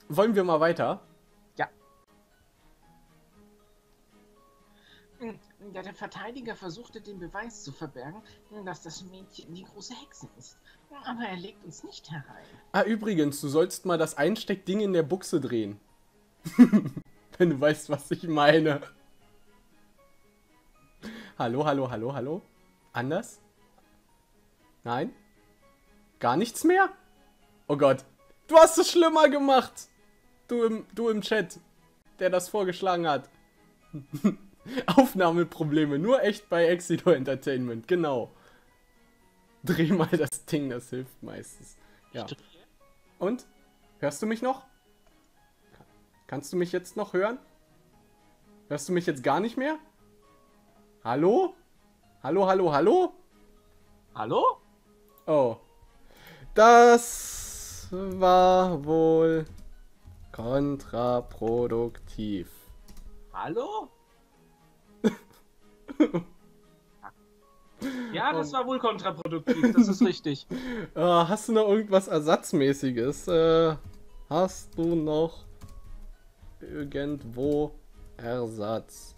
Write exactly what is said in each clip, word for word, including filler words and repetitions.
wollen wir mal weiter? Ja. Ja, der Verteidiger versuchte den Beweis zu verbergen, dass das Mädchen die große Hexe ist. Aber er legt uns nicht herein. Ah, übrigens, du sollst mal das Einsteckding in der Buchse drehen. Wenn du weißt, was ich meine. Hallo, hallo, hallo, hallo? Anders? Nein? Gar nichts mehr? Oh Gott. Du hast es schlimmer gemacht. Du im, du im Chat, der das vorgeschlagen hat. Aufnahmeprobleme. Nur echt bei Exido Entertainment. Genau. Dreh mal das Ding, das hilft meistens. Ja. Und? Hörst du mich noch? Kannst du mich jetzt noch hören? Hörst du mich jetzt gar nicht mehr? Hallo? Hallo, hallo, hallo? Hallo? Oh. Das war wohl kontraproduktiv. Hallo? Ja, das war wohl kontraproduktiv, das ist richtig. Äh, hast du noch irgendwas Ersatzmäßiges? Äh, hast du noch irgendwo Ersatz?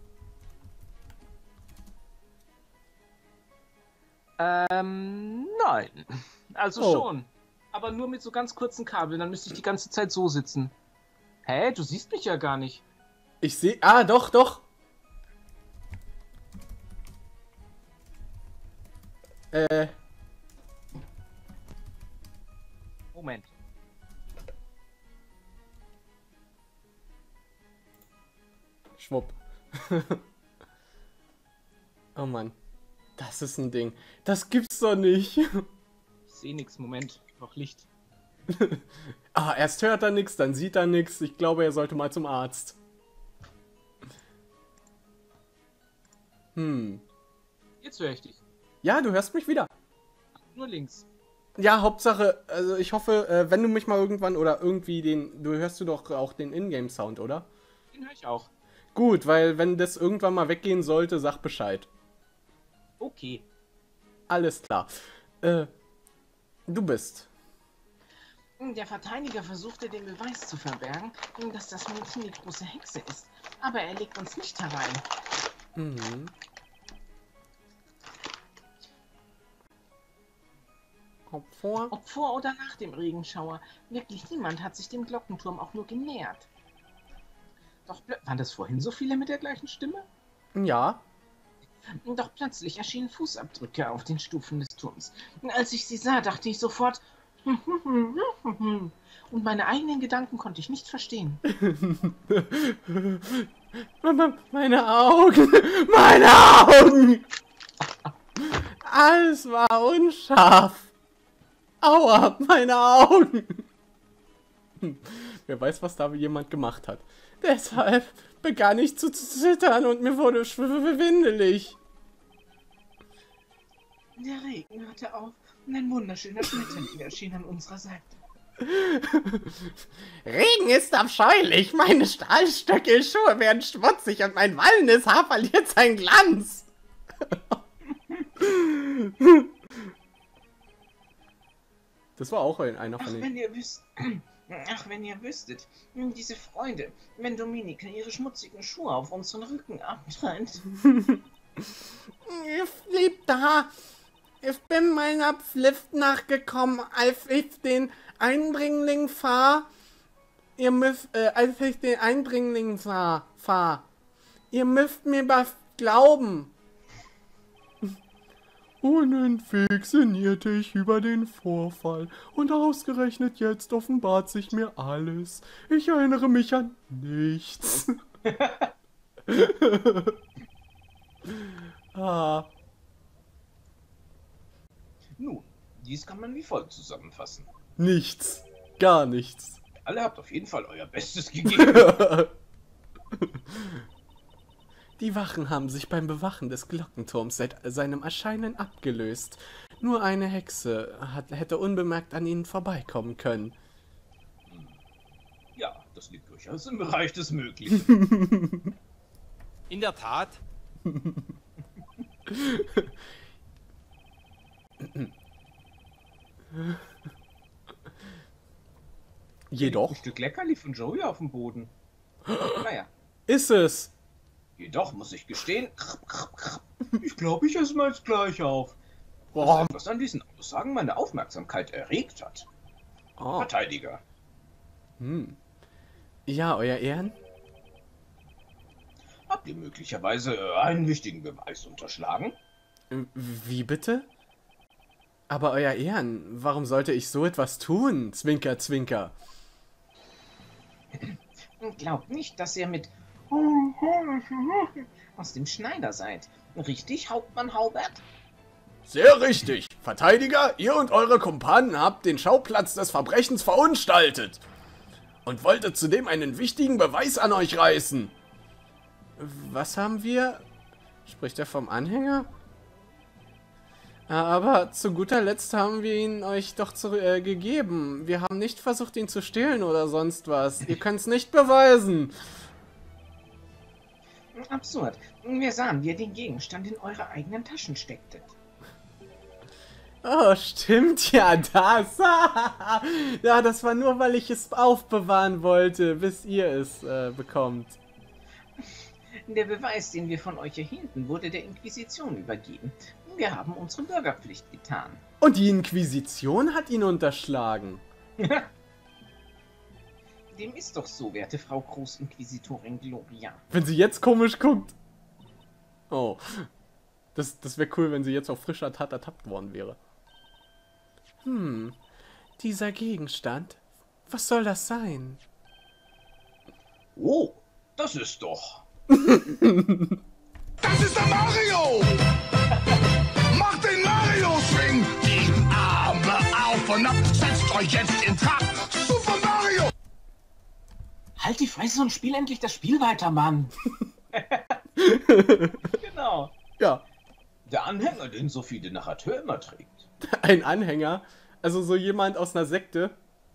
Ähm, nein. Also Oh. schon. Aber nur mit so ganz kurzen Kabeln, dann müsste ich die ganze Zeit so sitzen. Hä, du siehst mich ja gar nicht. Ich sehe... Ah, doch, doch. Äh... Moment. Schwupp. Oh Mann. Das ist ein Ding. Das gibt's doch nicht. Ich sehe nichts. Moment. Noch Licht. Ah, erst hört er nichts, dann sieht er nichts. Ich glaube, er sollte mal zum Arzt. Hm. Jetzt höre ich dich. Ja, du hörst mich wieder. Nur links. Ja, Hauptsache, also ich hoffe, äh, wenn du mich mal irgendwann oder irgendwie den... Du hörst du doch auch den Ingame-Sound, oder? Den höre ich auch. Gut, weil wenn das irgendwann mal weggehen sollte, sag Bescheid. Okay. Alles klar. Äh, du bist. Der Verteidiger versuchte den Beweis zu verbergen, dass das Mädchen die große Hexe ist. Aber er legt uns nicht herein. Mhm. Ob vor? Ob vor oder nach dem Regenschauer, wirklich niemand hat sich dem Glockenturm auch nur genähert. Doch waren das vorhin so viele mit der gleichen Stimme? Ja. Doch plötzlich erschienen Fußabdrücke auf den Stufen des Turms. Als ich sie sah, dachte ich sofort... Und meine eigenen Gedanken konnte ich nicht verstehen. Meine Augen! Meine Augen! Alles war unscharf. Aua, meine Augen! Wer weiß, was da jemand gemacht hat. Deshalb begann ich zu zittern und mir wurde schwindelig. Der Regen hörte auf und ein wunderschöner Schmetterling erschien an unserer Seite. Regen ist abscheulich, meine Stahlstöckelschuhe werden schmutzig und mein wallendes Haar verliert seinen Glanz. Das war auch ein, einer Ach, von den... wenn ihr wisst... Ach, wenn ihr wüsstet, diese Freude, wenn Dominika ihre schmutzigen Schuhe auf unseren Rücken abtrennt. Ich blieb da. Ich bin meiner Pflicht nachgekommen, als ich den Eindringling fahr. Ihr müsst, äh, als ich den Eindringling fahr, fahr. Ihr müsst mir was glauben. Unentwegt sinnierte ich über den Vorfall und ausgerechnet jetzt offenbart sich mir alles. Ich erinnere mich an nichts. Ah. Nun, dies kann man wie folgt zusammenfassen. Nichts. Gar nichts. Alle habt auf jeden Fall euer Bestes gegeben. Die Wachen haben sich beim Bewachen des Glockenturms seit seinem Erscheinen abgelöst. Nur eine Hexe hat, hätte unbemerkt an ihnen vorbeikommen können. Ja, das liegt durchaus im Bereich des Möglichen. In der Tat. Jedoch. Ein Stück Leckerli von Joey auf dem Boden. Naja. Ist es? Jedoch muss ich gestehen, ich glaube, ich esse mal jetzt gleich auf. Boah. Was an diesen Aussagen meine Aufmerksamkeit erregt hat. Oh. Verteidiger. Hm. Ja, euer Ehren? Habt ihr möglicherweise einen wichtigen Beweis unterschlagen? Wie bitte? Aber euer Ehren, warum sollte ich so etwas tun? Zwinker, zwinker. Glaubt nicht, dass ihr mit aus dem Schneider seid. Richtig, Hauptmann Haubert? Sehr richtig. Verteidiger, ihr und eure Kumpanen habt den Schauplatz des Verbrechens verunstaltet. Und wolltet zudem einen wichtigen Beweis an euch reißen. Was haben wir? Spricht er vom Anhänger? Aber zu guter Letzt haben wir ihn euch doch zu, äh, gegeben. Wir haben nicht versucht, ihn zu stehlen oder sonst was. Ihr könnt es nicht beweisen. Absurd. Wir sahen, wie ihr den Gegenstand in eure eigenen Taschen stecktet. Oh, stimmt ja, das. Ja, das war nur, weil ich es aufbewahren wollte, bis ihr es äh, bekommt. Der Beweis, den wir von euch erhielten, wurde der Inquisition übergeben. Wir haben unsere Bürgerpflicht getan. Und die Inquisition hat ihn unterschlagen. Dem ist doch so, werte Frau Großinquisitorin Gloria. Wenn sie jetzt komisch guckt. Oh. Das, das wäre cool, wenn sie jetzt auf frischer Tat ertappt worden wäre. Hm. Dieser Gegenstand. Was soll das sein? Oh, das ist doch... Das ist der Mario! Macht den Mario-Swing! Die Arme auf und ab, setzt euch jetzt in Trab! Super Mario! Halt die Fresse und spiel endlich das Spiel weiter, Mann! Genau. Ja. Der Anhänger, den Sophie de Narrateur immer trägt. Ein Anhänger? Also so jemand aus einer Sekte?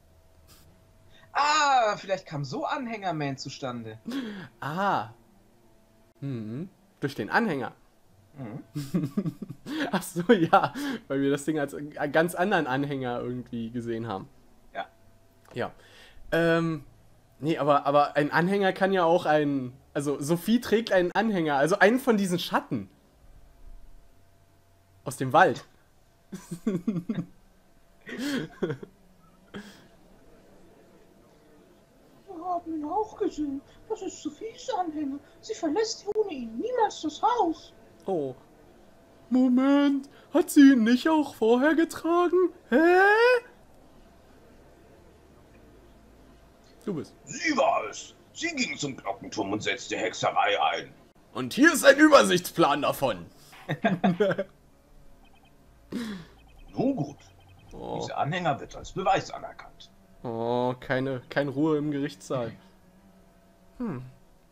Ah, vielleicht kam so Anhängerman zustande. Ah. Hm. Durch den Anhänger. Mhm. Ach so, ja. Weil wir das Ding als einen ganz anderen Anhänger irgendwie gesehen haben. Ja. Ja. Ähm. Nee, aber, aber ein Anhänger kann ja auch ein... Also Sophie trägt einen Anhänger. Also einen von diesen Schatten. Aus dem Wald. Wir haben ihn auch gesehen. Das ist Sophies Anhänger. Sie verlässt ohne ihn niemals das Haus. Oh. Moment. Hat sie ihn nicht auch vorher getragen? Hä? Du bist. Sie war es. Sie ging zum Glockenturm und setzte Hexerei ein. Und hier ist ein Übersichtsplan davon. Nun gut. Oh. Dieser Anhänger wird als Beweis anerkannt. Oh, keine, keine Ruhe im Gerichtssaal. Hm.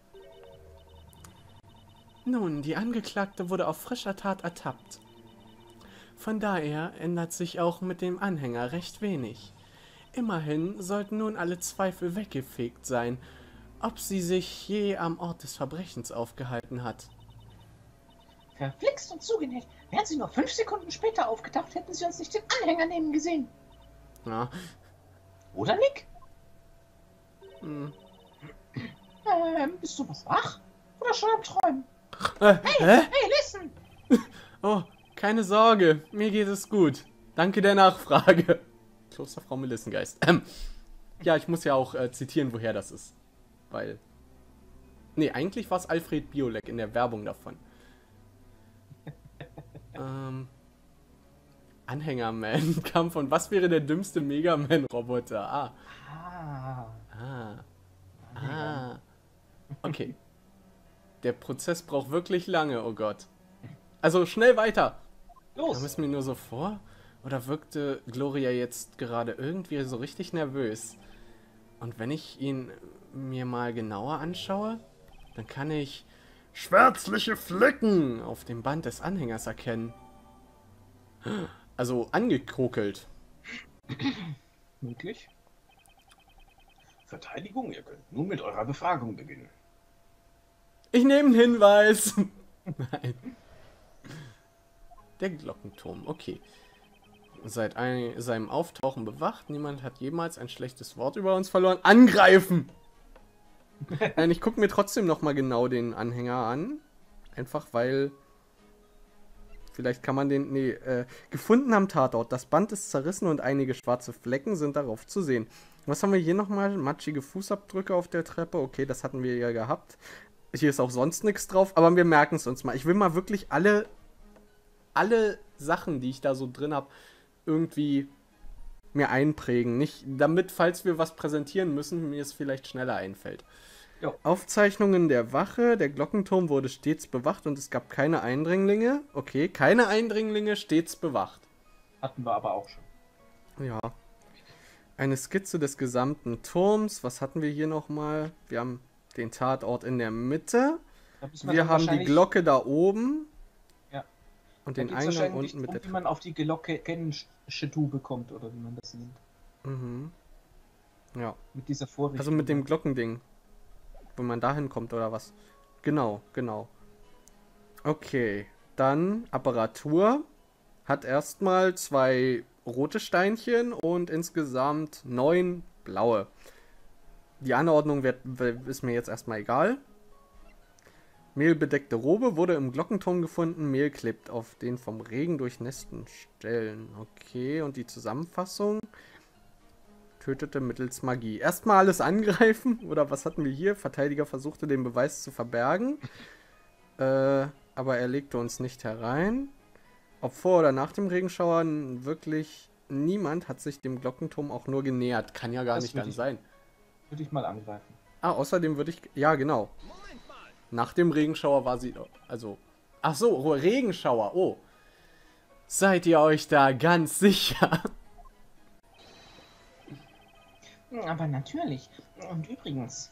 Nun, die Angeklagte wurde auf frischer Tat ertappt. Von daher ändert sich auch mit dem Anhänger recht wenig. Immerhin sollten nun alle Zweifel weggefegt sein, ob sie sich je am Ort des Verbrechens aufgehalten hat. Verflixt und zugenäht. Wären sie nur fünf Sekunden später aufgetaucht, hätten sie uns nicht den Anhänger nehmen gesehen. Ja. Oder, Nick? Hm. Ähm, bist du noch wach? Oder schon am Träumen? Äh, Hey, hä? hey, listen! Oh, keine Sorge, mir geht es gut. Danke der Nachfrage. Klosterfrau Melissengeist. Ähm, ja, ich muss ja auch äh, zitieren, woher das ist. Weil... Nee, eigentlich war es Alfred Biolek in der Werbung davon. ähm... Anhängerman kam von was wäre der dümmste Mega-Man-Roboter? Ah. Ah. Ah. Ah. Okay. Der Prozess braucht wirklich lange, oh Gott. Also schnell weiter. Los! Kam es mir nur so vor? Oder wirkte Gloria jetzt gerade irgendwie so richtig nervös? Und wenn ich ihn mir mal genauer anschaue, dann kann ich schwärzliche Flecken auf dem Band des Anhängers erkennen. Also angekokelt. Möglich? Verteidigung, ihr könnt nun mit eurer Befragung beginnen. Ich nehme einen Hinweis. Nein. Der Glockenturm, okay. Seit ein, seinem Auftauchen bewacht. Niemand hat jemals ein schlechtes Wort über uns verloren. Angreifen! Nein, ich gucke mir trotzdem nochmal genau den Anhänger an. Einfach weil... Vielleicht kann man den... Nee, äh, gefunden am Tatort. Das Band ist zerrissen und einige schwarze Flecken sind darauf zu sehen. Was haben wir hier nochmal? Matschige Fußabdrücke auf der Treppe. Okay, das hatten wir ja gehabt. Hier ist auch sonst nichts drauf, aber wir merken es uns mal. Ich will mal wirklich alle... Alle Sachen, die ich da so drin habe, irgendwie mir einprägen. Nicht damit, falls wir was präsentieren müssen, mir es vielleicht schneller einfällt. Jo. Aufzeichnungen der Wache. Der Glockenturm wurde stets bewacht und es gab keine Eindringlinge. Okay, keine Eindringlinge, stets bewacht. Hatten wir aber auch schon. Ja. Eine Skizze des gesamten Turms. Was hatten wir hier nochmal? Wir haben den Tatort in der Mitte. Wir haben die Glocke da oben. Ja. Und den Eingang unten mit um, der wie man auf die Glocke Tube kommt, oder wie man das nennt. Mhm. Ja. Mit dieser Vorrichtung. Also mit dem Glockending. Wenn man da hinkommt oder was. Genau, genau. Okay. Dann Apparatur. Hat erstmal zwei rote Steinchen und insgesamt neun blaue. Die Anordnung wird, ist mir jetzt erstmal egal. Mehlbedeckte Robe wurde im Glockenturm gefunden. Mehl klebt auf den vom Regen durchnässten Stellen. Okay, und die Zusammenfassung. Tötete mittels Magie. Erstmal alles angreifen. Oder was hatten wir hier? Verteidiger versuchte den Beweis zu verbergen. Äh, aber er legte uns nicht herein. Ob vor oder nach dem Regenschauer, wirklich niemand hat sich dem Glockenturm auch nur genähert. Kann ja gar Das nicht würd dann ich- sein. Würde ich mal angreifen. Ah, außerdem würde ich... Ja, genau. Nach dem Regenschauer war sie... Also... Ach so, Regenschauer. Oh. Seid ihr euch da ganz sicher? Aber natürlich. Und übrigens,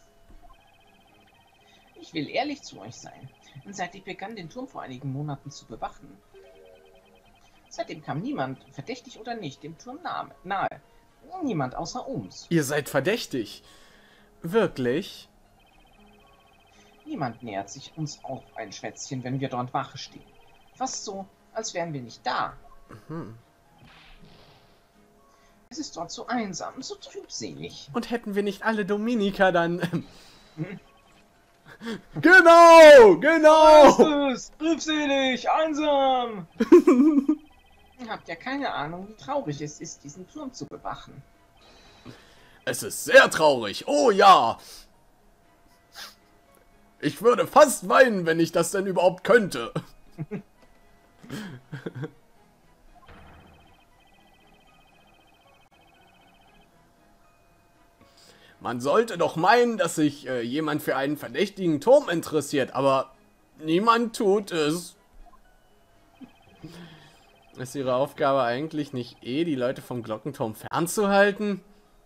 ich will ehrlich zu euch sein. Seit ich begann, den Turm vor einigen Monaten zu bewachen, seitdem kam niemand, verdächtig oder nicht, dem Turm nahe. nahe. Niemand außer uns. Ihr seid verdächtig. Wirklich? Niemand nähert sich uns auf ein Schwätzchen, wenn wir dort Wache stehen. Fast so, als wären wir nicht da. Mhm. Es ist dort so einsam, so trübselig. Und hätten wir nicht alle Dominika dann... ähm, Genau! Genau! Es ist trübselig, einsam. Ihr habt ja keine Ahnung, wie traurig es ist, diesen Turm zu bewachen. Es ist sehr traurig. Oh ja! Ich würde fast weinen, wenn ich das denn überhaupt könnte. Man sollte doch meinen, dass sich äh, jemand für einen verdächtigen Turm interessiert, aber niemand tut es. Ist ihre Aufgabe eigentlich nicht eh, die Leute vom Glockenturm fernzuhalten?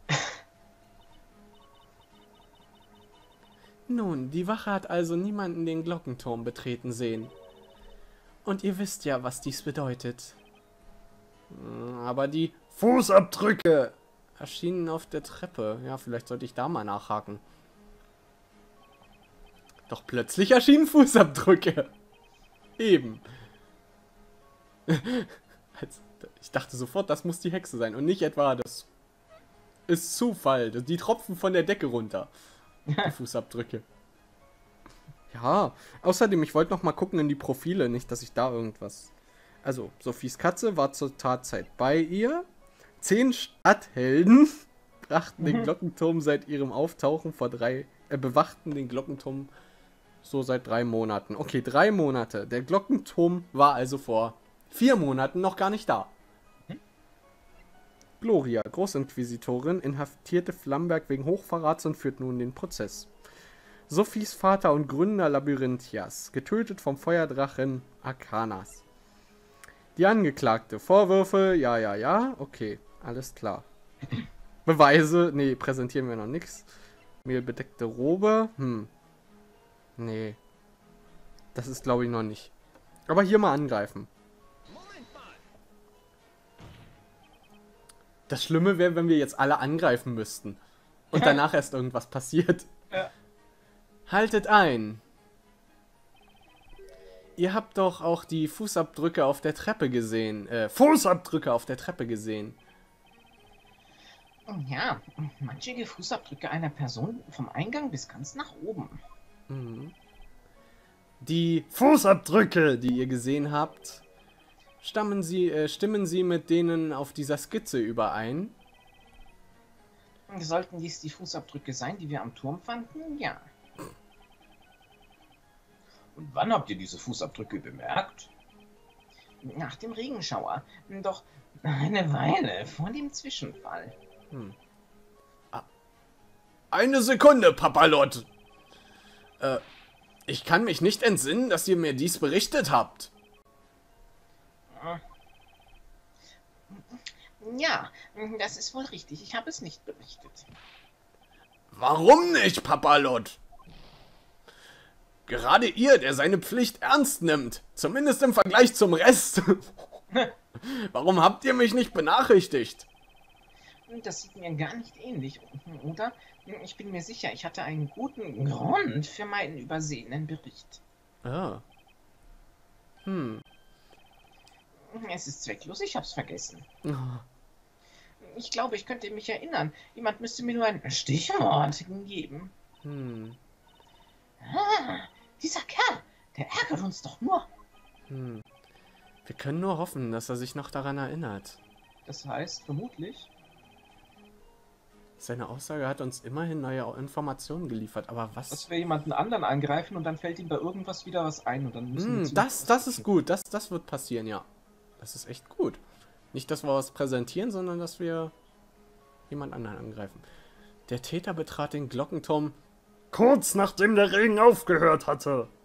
Nun, die Wache hat also niemanden den Glockenturm betreten sehen. Und ihr wisst ja, was dies bedeutet. Aber die Fußabdrücke erschienen auf der Treppe. Ja, vielleicht sollte ich da mal nachhaken. Doch plötzlich erschienen Fußabdrücke. Eben. Ich dachte sofort, das muss die Hexe sein. Und nicht etwa, das ist Zufall. Die tropfen von der Decke runter. Die Fußabdrücke. Ja, außerdem, ich wollte noch mal gucken in die Profile. Nicht, dass ich da irgendwas... Also, Sophies Katze war zur Tatzeit bei ihr. Zehn Stadthelden brachten den Glockenturm seit ihrem Auftauchen vor drei... Äh, bewachten den Glockenturm so seit drei Monaten. Okay, drei Monate. Der Glockenturm war also vor vier Monaten noch gar nicht da. Gloria, Großinquisitorin, inhaftierte Flamberg wegen Hochverrats und führt nun den Prozess. Sophies Vater und Gründer Labyrinthias, getötet vom Feuerdrachen Arcanas. Die Angeklagte, Vorwürfe, ja, ja, ja, okay, alles klar. Beweise, nee, präsentieren wir noch nichts. Mehlbedeckte Robe, hm, nee. Das ist, glaube ich, noch nicht. Aber hier mal angreifen. Das Schlimme wäre, wenn wir jetzt alle angreifen müssten. Und danach erst irgendwas passiert. Ja. Haltet ein. ihr habt doch auch die Fußabdrücke auf der Treppe gesehen. Äh, Fußabdrücke auf der Treppe gesehen. Ja, manche Fußabdrücke einer Person vom Eingang bis ganz nach oben. Mhm. Die Fußabdrücke, die ihr gesehen habt, stammen sie, äh, stimmen sie mit denen auf dieser Skizze überein? Sollten dies die Fußabdrücke sein, die wir am Turm fanden? Ja. Und wann habt ihr diese Fußabdrücke bemerkt? Nach dem Regenschauer. Doch eine Weile vor dem Zwischenfall. Hm. Ah. Eine Sekunde, Papalot! Äh, ich kann mich nicht entsinnen, dass ihr mir dies berichtet habt. Ja, das ist wohl richtig. Ich habe es nicht berichtet. Warum nicht, Papalot? Gerade ihr, der seine Pflicht ernst nimmt. Zumindest im Vergleich zum Rest. Warum habt ihr mich nicht benachrichtigt? Das sieht mir gar nicht ähnlich, oder? Ich bin mir sicher, ich hatte einen guten Grund für meinen übersehenen Bericht. Ah. Hm. Es ist zwecklos, ich hab's vergessen. Oh. Ich glaube, ich könnte mich erinnern. Jemand müsste mir nur ein Stichwort geben. Hm. Ah, dieser Kerl, der ärgert uns doch nur. Hm. Wir können nur hoffen, dass er sich noch daran erinnert. Das heißt, vermutlich... Seine Aussage hat uns immerhin neue Informationen geliefert, aber was... Dass wir jemanden anderen angreifen und dann fällt ihm bei irgendwas wieder was ein und dann müssen Hm, wir... das, das ist gut, das, das wird passieren, ja. Das ist echt gut. Nicht, dass wir was präsentieren, sondern dass wir jemand anderen angreifen. Der Täter betrat den Glockenturm kurz nachdem der Regen aufgehört hatte.